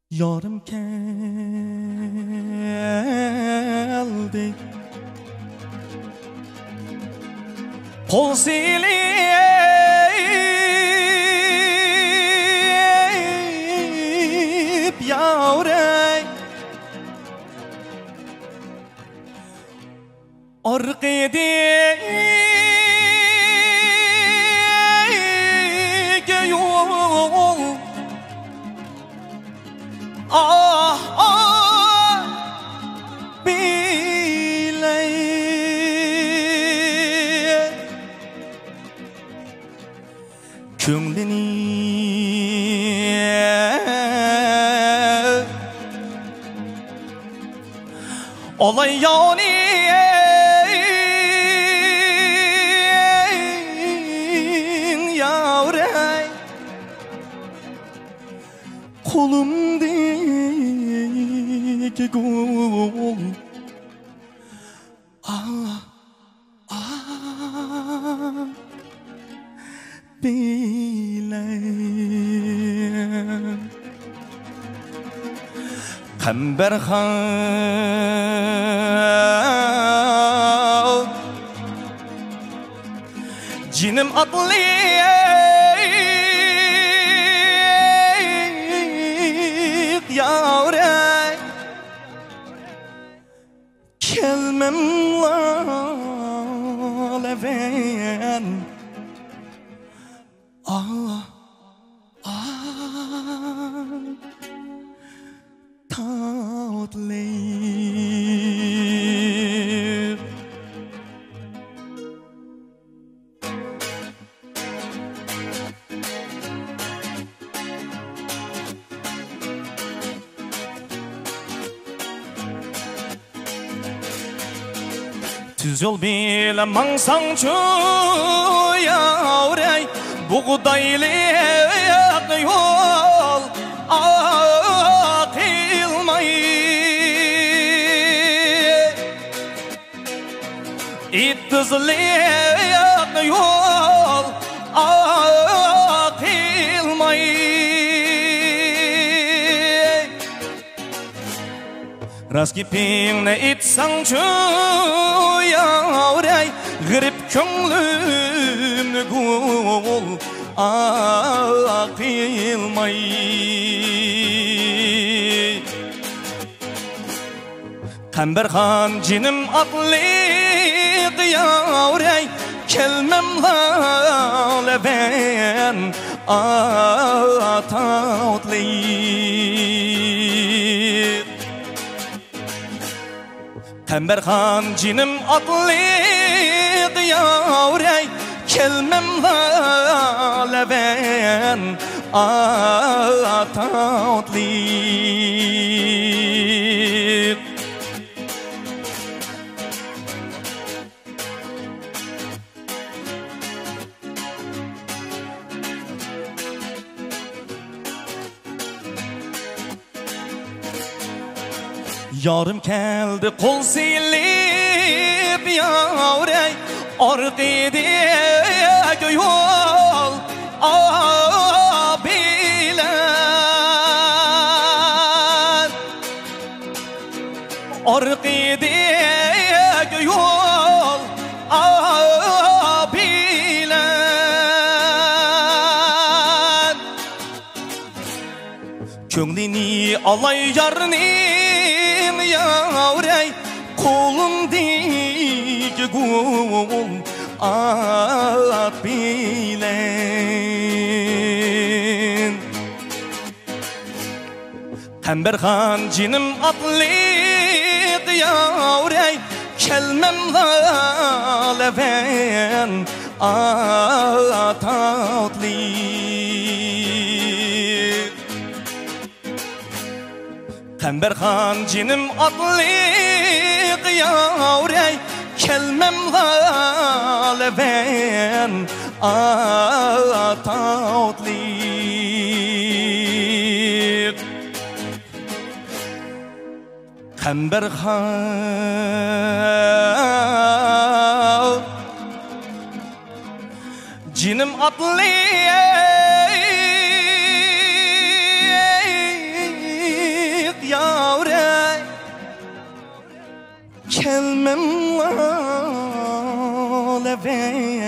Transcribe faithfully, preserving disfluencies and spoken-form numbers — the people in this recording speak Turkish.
Yarım geldi kol silip yavrey arkadaki yol ah ah biley köngülini olay yani yavrey kolumdaki gol ah ah biley Kamberhan cinim atlı yavrey kelmem laleven ah ah tatlı Tüz yol bile mansan çu yavrey buğdaylı yol akılmayı İttizli yol akılmayı Raskipinle itsan çu yavrey Gırip köngülümü gul akılmayı Kamberhan cinim atlık yavrey kelmem laleven tatlı Kamberhan cinim atlık yavrey kelmem laleven tatlı Yarım geldi kol silip yavrey arkadaki yol abiler arkadaki yol abiler köngülini alay yarını yavrey kolumdaki gul at bilen Kamberhan cinim atlık yavrey kelmem laleven tatlı Kamberhan cinim atlık yavrey kelmem laleven tatlı Kamberhan cinim atlık من ولا في